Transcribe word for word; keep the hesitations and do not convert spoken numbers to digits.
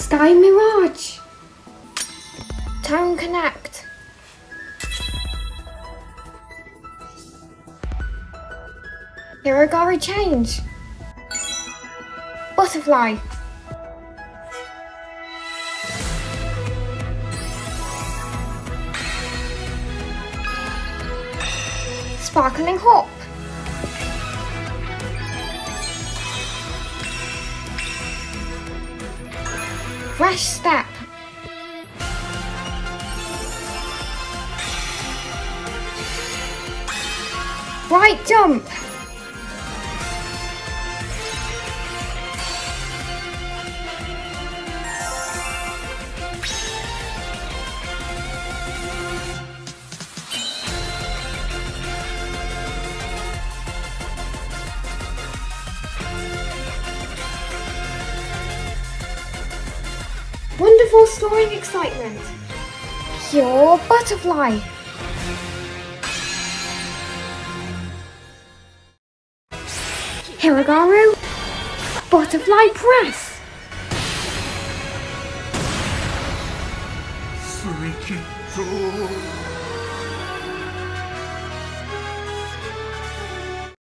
Sky Mirage. Tone Connect. Hiragari Change. Butterfly. Sparkling Hop. Fresh Step. Bright Jump. Wonderful Soaring Excitement. Pure Butterfly. Hiragaru. Butterfly Press. Freaking cool.